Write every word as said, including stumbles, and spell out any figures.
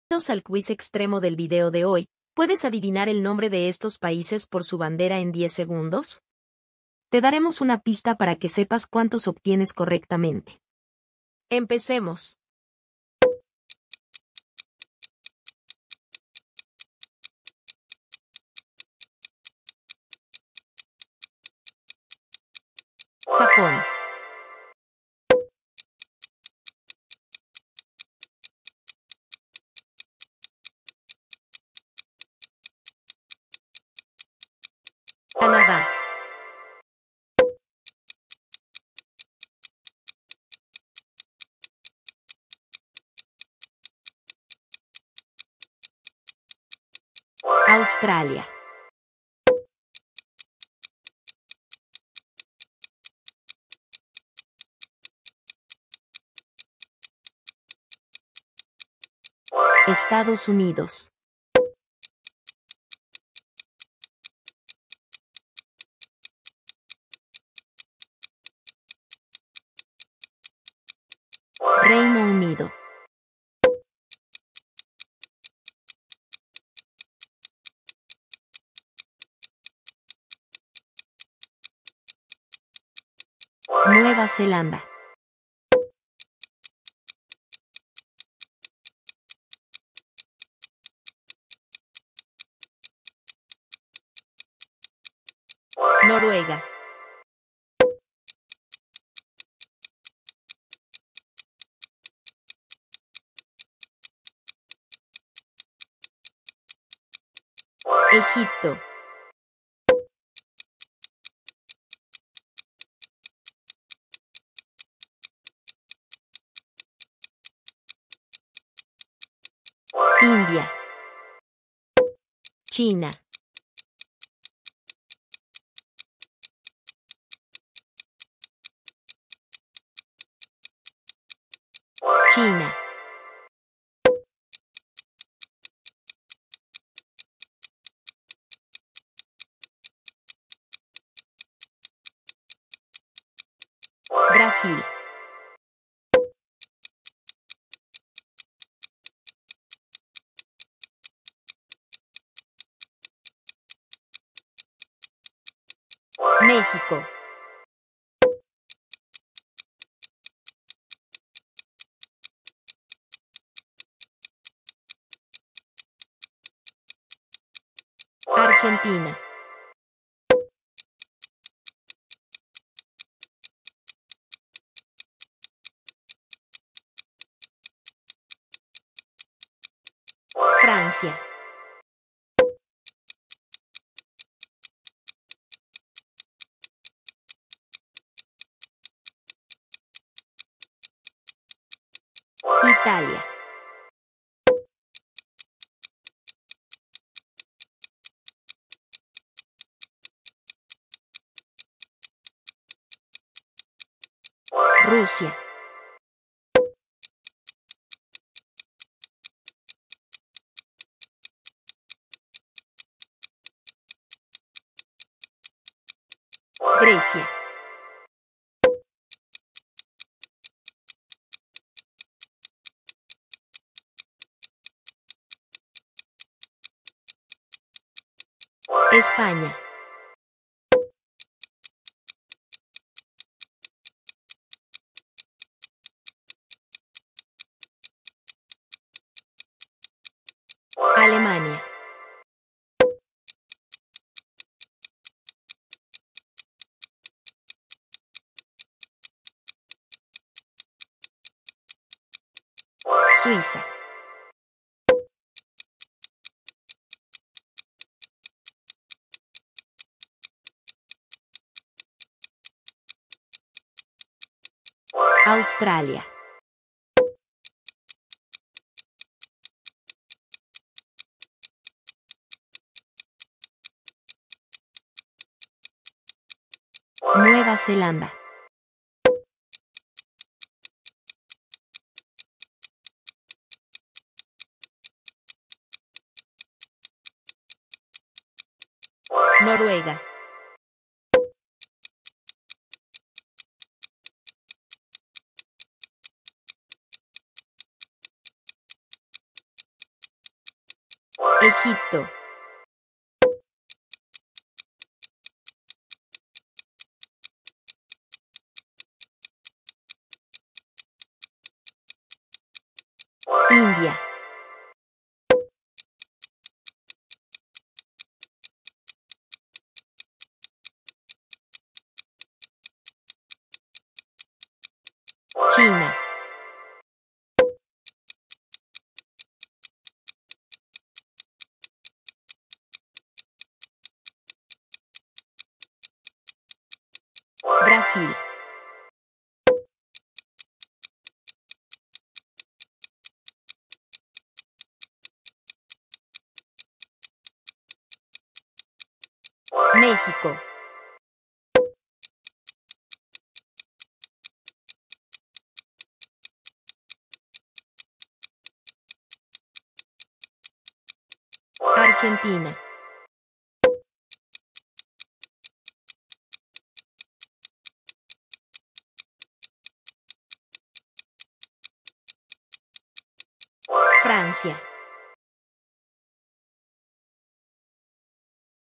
Bienvenidos al quiz extremo del video de hoy. ¿Puedes adivinar el nombre de estos países por su bandera en diez segundos? Te daremos una pista para que sepas cuántos obtienes correctamente. Empecemos. Japón. Canadá. Australia. Estados Unidos. Reino Unido. Nueva Zelanda. Noruega. Egipto. India. China. China. Brasil. México. Argentina. Francia. Italia. Rusia. Grecia. España. Alemania. Suiza. Australia. Nueva Zelanda. Noruega. Egipto. India. China. Brasil. México. Argentina. Francia.